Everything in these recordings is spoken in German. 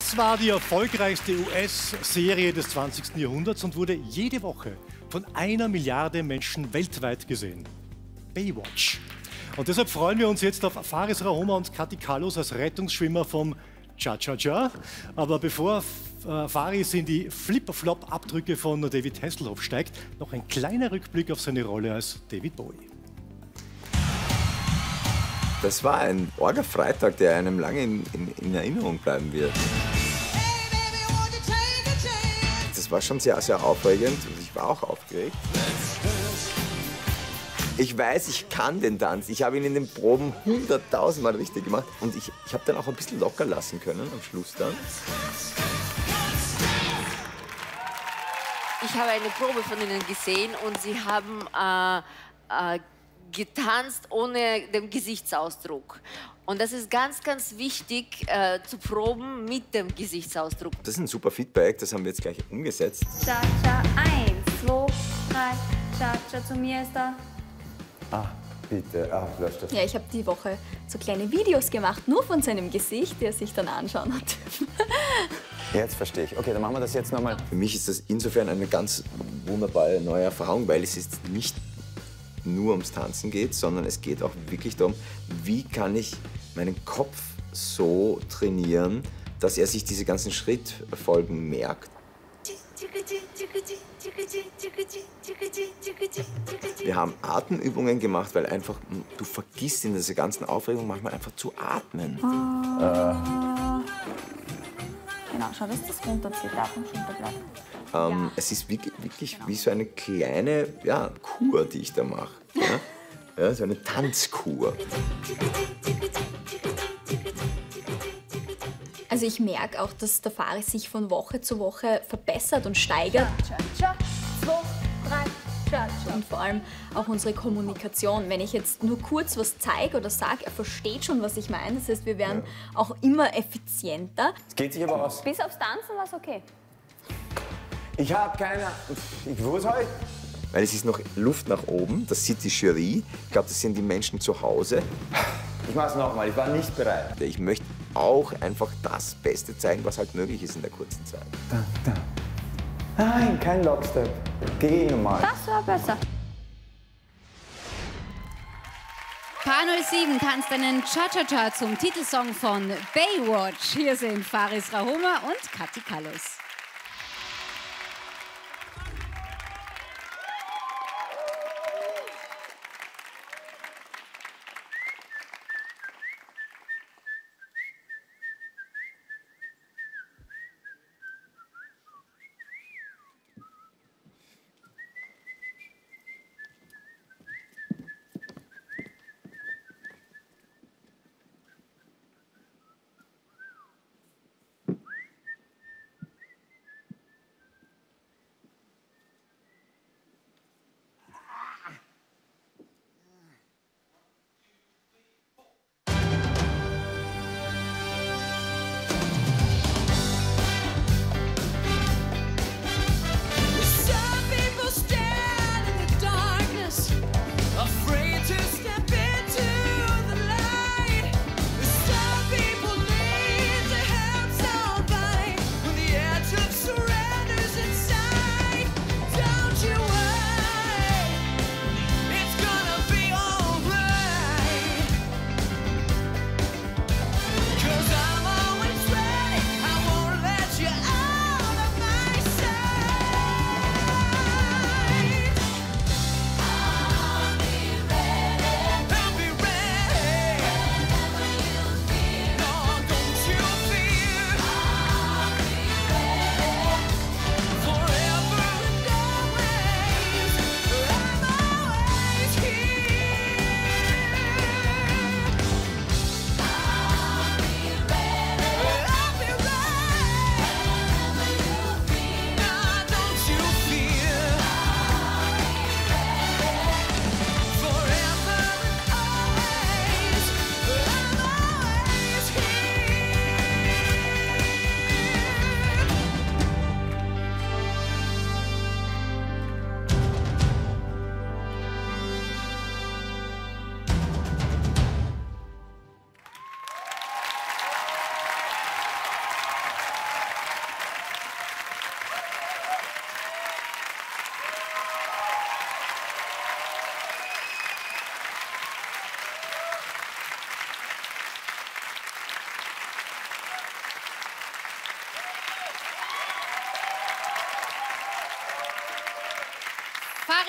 Das war die erfolgreichste US-Serie des 20. Jahrhunderts und wurde jede Woche von 1 Milliarde Menschen weltweit gesehen. Baywatch. Und deshalb freuen wir uns jetzt auf Faris Rahoma und Kathi Kalos als Rettungsschwimmer vom Cha-Cha-Cha. Aber bevor Faris in die Flip-Flop-Abdrücke von David Hasselhoff steigt, noch ein kleiner Rückblick auf seine Rolle als David Bowie. Das war ein Orga-Freitag, der einem lange in Erinnerung bleiben wird. Das war schon sehr, sehr aufregend und ich war auch aufgeregt. Ich weiß, ich kann den Tanz. Ich habe ihn in den Proben 100.000 Mal richtig gemacht. Und ich habe dann auch ein bisschen locker lassen können am Schluss dann. Ich habe eine Probe von Ihnen gesehen und Sie haben getanzt ohne den Gesichtsausdruck. Und das ist ganz, ganz wichtig zu proben mit dem Gesichtsausdruck. Das ist ein super Feedback, das haben wir jetzt gleich umgesetzt. Cha-Cha, 1, 2, 3, Cha-Cha, zu mir ist da. Ah, bitte, lösch das. Ja, ich habe die Woche so kleine Videos gemacht, nur von seinem Gesicht, die er sich dann anschauen hat. Jetzt verstehe ich. Okay, dann machen wir das jetzt nochmal. Für mich ist das insofern eine ganz wunderbare neue Erfahrung, weil es jetzt nicht nur ums Tanzen geht, sondern es geht auch wirklich darum, wie kann ich meinen Kopf so trainieren, dass er sich diese ganzen Schrittfolgen merkt. Wir haben Atemübungen gemacht, weil einfach du vergisst in dieser ganzen Aufregung manchmal einfach zu atmen. Genau, schau, dass das runterzieht, darf nicht hinterbleiben. Es ist wirklich wie so eine kleine Kur, die ich da mache. Ja, so eine Tanzkur. Also ich merke auch, dass der Faris sich von Woche zu Woche verbessert und steigert. Cha-Cha, 2, 3, Cha-Cha. Und vor allem auch unsere Kommunikation. Wenn ich jetzt nur kurz was zeige oder sage, er versteht schon, was ich meine. Das heißt, wir werden auch immer effizienter. Es geht sich aber aus. Bis aufs Tanzen war es okay. Ich habe keine... Wo ist heute? Weil es ist noch Luft nach oben, das sieht die Jury. Ich glaube, das sind die Menschen zu Hause. Ich mach's nochmal, ich war nicht bereit. Ich möchte auch einfach das Beste zeigen, was halt möglich ist in der kurzen Zeit. Nein, kein Lockstep. Geh nochmal. Das war besser. Paar 07 tanzt einen Cha-Cha-Cha zum Titelsong von Baywatch. Hier sind Faris Rahoma und Kathi Kalos.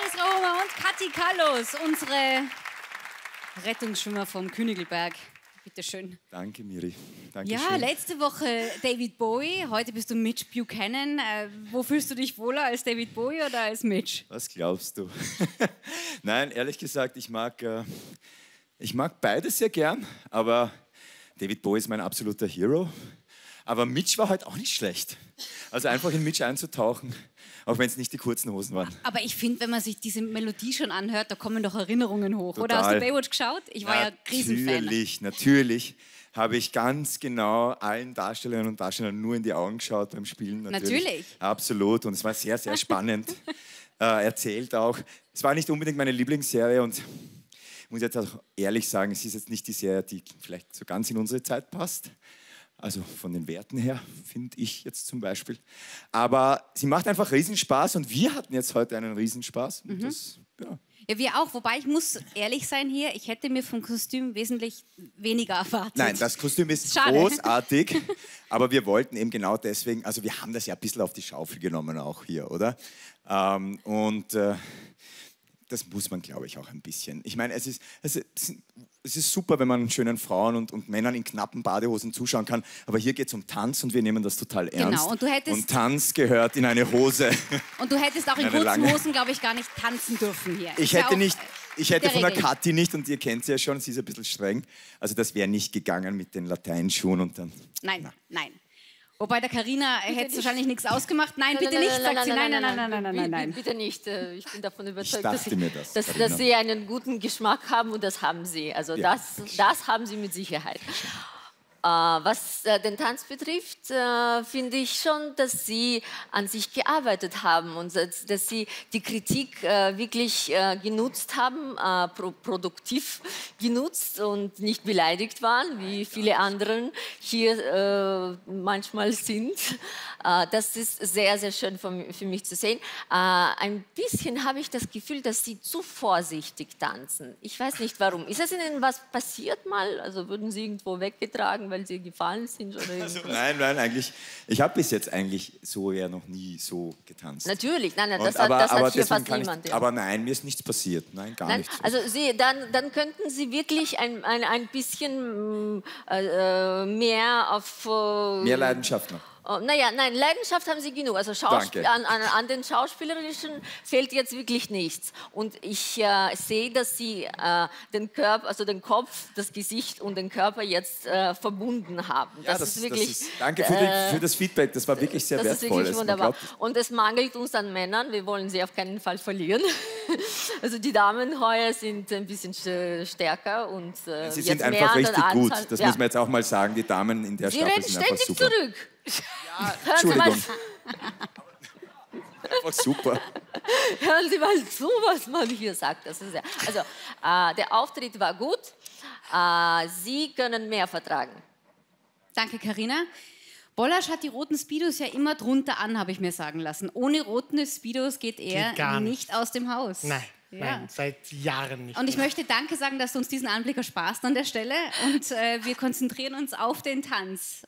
Faris Rahoma und Kathi Kallos, unsere Rettungsschwimmer vom Königelberg. Bitte schön. Danke, Miri. Danke Ja, schön. letzte Woche David Bowie, heute bist du Mitch Buchanan. Wo fühlst du dich wohler, als David Bowie oder als Mitch? Was glaubst du? Nein, ehrlich gesagt, ich mag beides sehr gern, aber David Bowie ist mein absoluter Hero. Aber Mitch war heute auch nicht schlecht. Also einfach in Mitch einzutauchen, auch wenn es nicht die kurzen Hosen waren. Aber ich finde, wenn man sich diese Melodie schon anhört, da kommen doch Erinnerungen hoch. Total. Oder hast du Baywatch geschaut? Ich war ja Riesenfan. Natürlich habe ich ganz genau allen Darstellerinnen und Darstellern nur in die Augen geschaut beim Spielen. Natürlich. Absolut. Und es war sehr, sehr spannend erzählt auch. Es war nicht unbedingt meine Lieblingsserie und ich muss jetzt auch ehrlich sagen, es ist jetzt nicht die Serie, die vielleicht so ganz in unsere Zeit passt. Also von den Werten her, finde ich jetzt zum Beispiel. Aber sie macht einfach Riesenspaß und wir hatten jetzt heute einen Riesenspaß. Und das, ja. Ja, wir auch. Wobei ich muss ehrlich sein hier, ich hätte mir vom Kostüm wesentlich weniger erwartet. Nein, das Kostüm ist Schade. großartig, aber wir wollten eben genau deswegen, also wir haben das ja ein bisschen auf die Schaufel genommen auch hier, oder? Das muss man, glaube ich, auch ein bisschen. Ich meine, es ist super, wenn man schönen Frauen und Männern in knappen Badehosen zuschauen kann, aber hier geht es um Tanz und wir nehmen das total ernst. Genau, und Tanz gehört in eine Hose. Und du hättest auch in Eine kurzen lange. Hosen, glaube ich, gar nicht tanzen dürfen hier. Ich Ist ja hätte auch, von der Regel. Kathi nicht, und ihr kennt sie ja schon, sie ist ein bisschen streng, also das wäre nicht gegangen mit den Lateinschuhen und dann... Nein. Wobei der Carina hätte es wahrscheinlich nichts ausgemacht. Nein, bitte nicht, sagt sie. Nein. Bitte nicht. Ich bin davon überzeugt, dachte mir das, dass Sie einen guten Geschmack haben und das haben Sie. Also Ja. das haben Sie mit Sicherheit. Was den Tanz betrifft, finde ich schon, dass Sie an sich gearbeitet haben und dass Sie die Kritik wirklich genutzt haben, produktiv genutzt und nicht beleidigt waren, wie viele anderen hier manchmal sind. Das ist sehr, sehr schön für mich zu sehen. Ein bisschen habe ich das Gefühl, dass Sie zu vorsichtig tanzen. Ich weiß nicht warum. Ist es Ihnen was passiert mal? Also wurden Sie irgendwo weggetragen, weil Sie gefallen sind? Oder Nein, eigentlich. Ich habe bis jetzt eigentlich so ja noch nie so getanzt. Natürlich, nein, Und, das hat hier deswegen fast kann niemand. aber nein, mir ist nichts passiert. Nein, gar nichts. Also dann könnten Sie wirklich ein bisschen mehr auf... Mehr Leidenschaft noch. Nein, Leidenschaft haben Sie genug. Also Danke. an den Schauspielerischen fehlt jetzt wirklich nichts. Und ich sehe, dass Sie den Körper, also den Kopf, das Gesicht und den Körper jetzt verbunden haben. Ja, das ist wirklich. Danke für das Feedback, das war wirklich sehr Das ist wertvoll. wirklich wunderbar. Und es mangelt uns an Männern. Wir wollen sie auf keinen Fall verlieren. Also die Damen heuer sind ein bisschen stärker und Sie jetzt sind mehr einfach an der richtig gut. Anzahl. Das Ja. muss man jetzt auch mal sagen. Die Damen in der Sie Staffel reden sind einfach ständig super. zurück. Hören Sie mal, Entschuldigung. Einfach super. hören Sie mal zu, was man hier sagt. Das ist der Auftritt war gut. Sie können mehr vertragen. Danke, Carina. Bollasch hat die roten Speedos ja immer drunter an, habe ich mir sagen lassen. Ohne rote Speedos geht er Geht gar nicht aus dem Haus. Nein, Ja. nein, seit Jahren nicht. Und ich möchte Danke sagen, dass du uns diesen Anblick ersparst an der Stelle. Und wir konzentrieren uns auf den Tanz.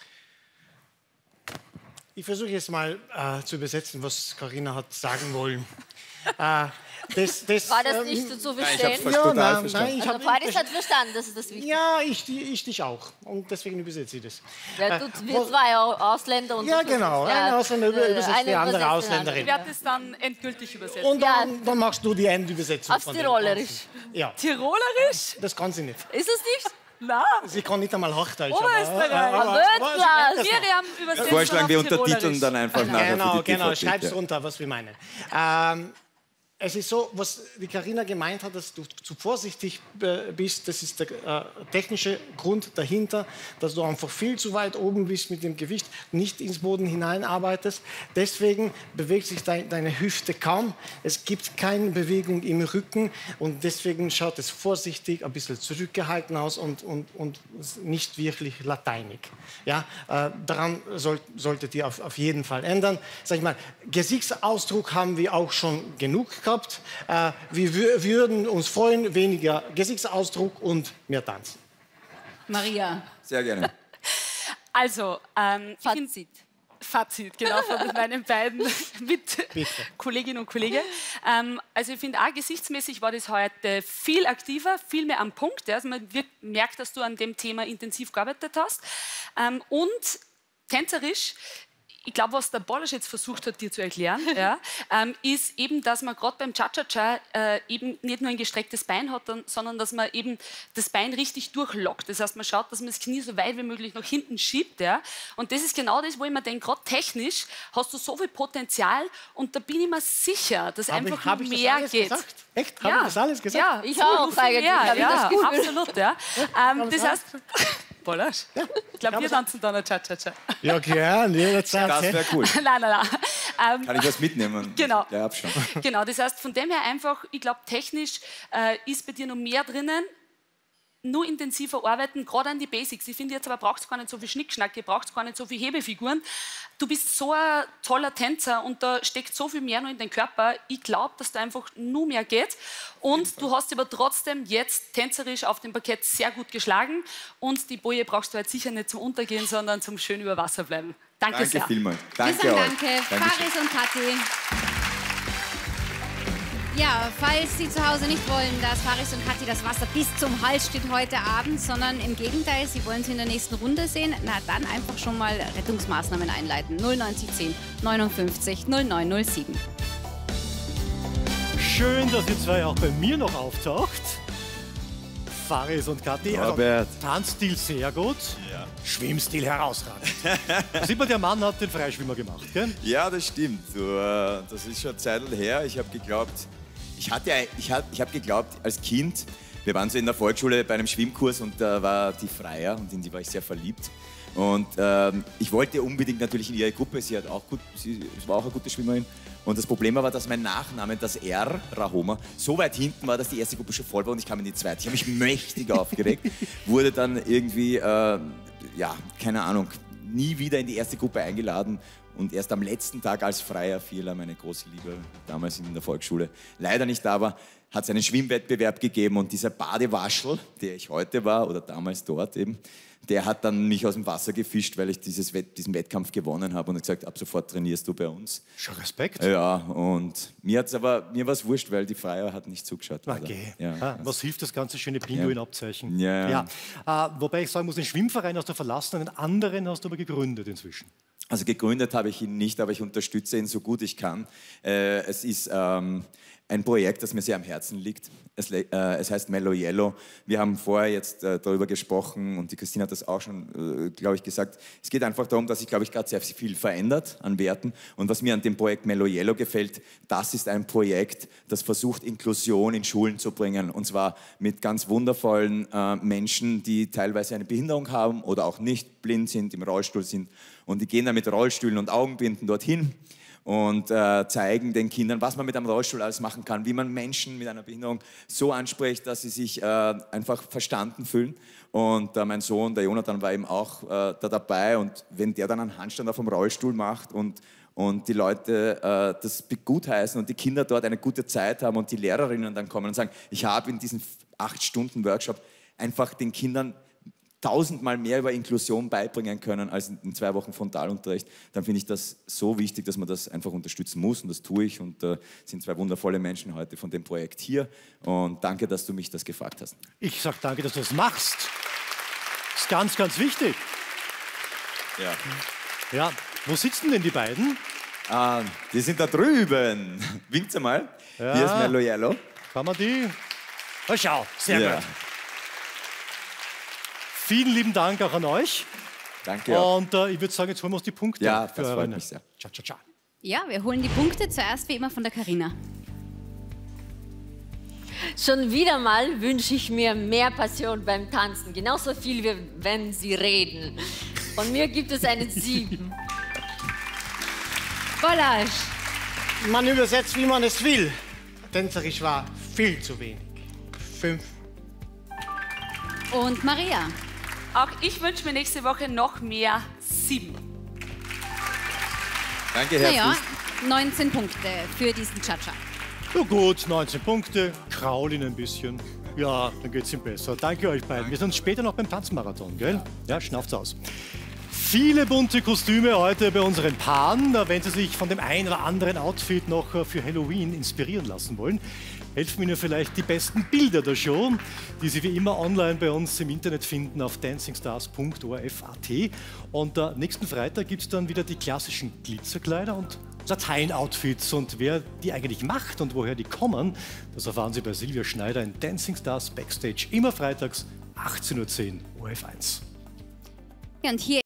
Ich versuche jetzt mal zu übersetzen, was Carina hat sagen wollen. War War das nicht so zu ich hab's verstehen? fast total verstanden. Nein, ich Also habe Faris hat verstanden, das ist das Wichtigste. ja, ich dich auch. Und deswegen übersetze ich das. Ja, wir zwei Ausländer und Ja, du genau. versuchst, Ein Ausländer übersetzt die eine andere übersetzt den Ausländerin. Ich werde es dann endgültig übersetzen. Und dann machst du die Endübersetzung. Auf von dem Tirolerisch. Ganzen. Ja, Tirolerisch? das kann sie nicht. Ist es nicht? Na, Sie kann nicht einmal Hochdeutsch. Oberösterreich. Aber das wir haben übersetzt. Vorschlagen wir auf untertiteln Tirolerisch. dann einfach nachher Genau, für die genau. DVD, Schreib's ja. runter, was wir meinen. Es ist so, was die Carina gemeint hat, dass du zu vorsichtig bist, das ist der technische Grund dahinter, dass du einfach viel zu weit oben bist mit dem Gewicht, nicht ins Boden hineinarbeitest. Deswegen bewegt sich deine Hüfte kaum. Es gibt keine Bewegung im Rücken und deswegen schaut es vorsichtig, ein bisschen zurückgehalten aus und nicht wirklich lateinig. Ja, daran solltet ihr auf jeden Fall ändern. Sag ich mal, Gesichtsausdruck haben wir auch schon genug gehabt. Wir würden uns freuen, weniger Gesichtsausdruck und mehr Tanzen. Maria. Sehr gerne. Also, ich find- Fazit. Fazit, genau, von meinen beiden Mitkolleginnen und Kollegen. Also ich finde auch, gesichtsmäßig war das heute viel aktiver, viel mehr am Punkt. Ja. Also man merkt, dass du an dem Thema intensiv gearbeitet hast. Und tänzerisch, ich glaube, was der Bolasch jetzt versucht hat, dir zu erklären, ja, ist eben, dass man gerade beim Cha-Cha-Cha eben nicht nur ein gestrecktes Bein hat, sondern dass man eben das Bein richtig durchlockt. Das heißt, man schaut, dass man das Knie so weit wie möglich nach hinten schiebt. Ja. Und das ist genau das, wo ich mir denke, gerade technisch hast du so viel Potenzial und da bin ich mir sicher, dass einfach noch mehr geht. Gesagt? Echt? Habe ich das alles gesagt? Ja, Ich auch eigentlich. Ja, absolut. Ja. Das heißt... Bolasch? Ja. Ich glaube, wir tanzen dann ein Cha-Cha-Cha. Ja, gern, jederzeit. Das wäre cool. Nein. Kann ich was mitnehmen? Genau. Der Abstand. Genau, das heißt, von dem her einfach, ich glaube, technisch ist bei dir noch mehr drinnen. Nur intensiver arbeiten, gerade an die Basics. Ich finde jetzt aber, braucht es gar nicht so viel Schnickschnack, ihr braucht gar nicht so viel Hebefiguren. Du bist so ein toller Tänzer und da steckt so viel mehr noch in den Körper. Ich glaube, dass da einfach nur mehr geht. Und du hast aber trotzdem jetzt tänzerisch auf dem Parkett sehr gut geschlagen. Und die Boje brauchst du jetzt sicher nicht zum Untergehen, sondern zum schön über Wasser bleiben. Danke sehr. Danke vielmals. Wir Danke sagen euch. danke, Faris und Kathi. Ja, falls Sie zu Hause nicht wollen, dass Faris und Kathi das Wasser bis zum Hals steht heute Abend, sondern im Gegenteil, Sie wollen sie in der nächsten Runde sehen, na dann einfach schon mal Rettungsmaßnahmen einleiten. 09010 59 0907. Schön, dass ihr zwei auch bei mir noch auftaucht. Faris und Kathi. Robert. Tanzstil sehr gut, Ja. Schwimmstil herausragend. Da sieht man, der Mann hat den Freischwimmer gemacht, gell? Ja, das stimmt. Du, das ist schon eine Zeit her. Ich habe geglaubt, ich habe geglaubt als Kind, wir waren so in der Volksschule bei einem Schwimmkurs und da war die Freya und in die war ich sehr verliebt. Und ich wollte unbedingt natürlich in ihre Gruppe, sie war auch eine gute Schwimmerin. Und das Problem war, dass mein Nachname, das R, Rahoma, so weit hinten war, dass die erste Gruppe schon voll war und ich kam in die zweite. Ich habe mich mächtig aufgeregt, wurde dann irgendwie, ja, keine Ahnung, nie wieder in die erste Gruppe eingeladen. Und erst am letzten Tag, als Freya Vierler, meine große Liebe, damals in der Volksschule, leider nicht da war, hat es einen Schwimmwettbewerb gegeben und dieser Badewaschel, der ich heute war oder damals dort eben, der hat dann mich aus dem Wasser gefischt, weil ich diesen Wettkampf gewonnen habe und hat gesagt, ab sofort trainierst du bei uns. Schon Respekt. Ja, und mir war es wurscht, weil die Freya hat nicht zugeschaut. Okay. Ja. Was hilft das ganze schöne Pinguin-Abzeichen? Ja. Wobei ich sagen muss, den Schwimmverein hast du verlassen, einen anderen hast du aber gegründet inzwischen. Also gegründet habe ich ihn nicht, aber ich unterstütze ihn so gut ich kann. Es ist ein Projekt, das mir sehr am Herzen liegt. Es heißt Mellow Yellow. Wir haben vorher jetzt darüber gesprochen und die Christine hat das auch schon, glaube ich, gesagt. Es geht einfach darum, dass sich, glaube ich, gerade sehr viel verändert an Werten. Und was mir an dem Projekt Mellow Yellow gefällt, das ist ein Projekt, das versucht, Inklusion in Schulen zu bringen. Und zwar mit ganz wundervollen Menschen, die teilweise eine Behinderung haben oder auch nicht blind sind, im Rollstuhl sind. Und die gehen dann mit Rollstühlen und Augenbinden dorthin und zeigen den Kindern, was man mit einem Rollstuhl alles machen kann, wie man Menschen mit einer Behinderung so anspricht, dass sie sich einfach verstanden fühlen. Und mein Sohn, der Jonathan, war eben auch da dabei. Und wenn der dann einen Handstand auf dem Rollstuhl macht und die Leute das gutheißen und die Kinder dort eine gute Zeit haben und die Lehrerinnen dann kommen und sagen, ich habe in diesem 8-Stunden-Workshop einfach den Kindern 1000-mal mehr über Inklusion beibringen können als in 2 Wochen Frontalunterricht, dann finde ich das so wichtig, dass man das einfach unterstützen muss und das tue ich und sind 2 wundervolle Menschen heute von dem Projekt hier und danke, dass du mich das gefragt hast. Ich sage danke, dass du das machst. Das ist ganz, ganz wichtig. Ja. Ja, wo sitzen denn die beiden? Die sind da drüben. Winkt mal. Ja. Hier ist Mellow Yellow. Kann man die? Oh, schau, sehr Ja. gut. Vielen lieben Dank auch an euch. Danke auch. Und ich würde sagen, jetzt holen wir uns die Punkte. Ja, für das freut euren mich sehr. Cha-Cha-Cha. Ja, wir holen die Punkte zuerst wie immer von der Carina. Schon wieder mal wünsche ich mir mehr Passion beim Tanzen. Genauso viel, wie wenn Sie reden. Von mir gibt es eine 7. Bolasch. Man übersetzt, wie man es will. Tänzerisch war viel zu wenig. 5. Und Maria. Auch ich wünsche mir nächste Woche noch mehr 7. Danke herzlich. Naja, 19 Punkte für diesen Cha-Cha. Ja gut, 19 Punkte, kraul ihn ein bisschen. Ja, dann geht's ihm besser. Danke euch beiden. Wir sind uns später noch beim Tanzmarathon, gell? Ja, schnauft's aus. Viele bunte Kostüme heute bei unseren Paaren. Wenn Sie sich von dem einen oder anderen Outfit noch für Halloween inspirieren lassen wollen, helfen Ihnen vielleicht die besten Bilder der Show, die Sie wie immer online bei uns im Internet finden auf dancingstars.orf.at. Und nächsten Freitag gibt es dann wieder die klassischen Glitzerkleider und Latein-Outfits. Und wer die eigentlich macht und woher die kommen, das erfahren Sie bei Silvia Schneider in Dancing Stars Backstage, immer freitags 18:10 Uhr ORF1. Ja, und hier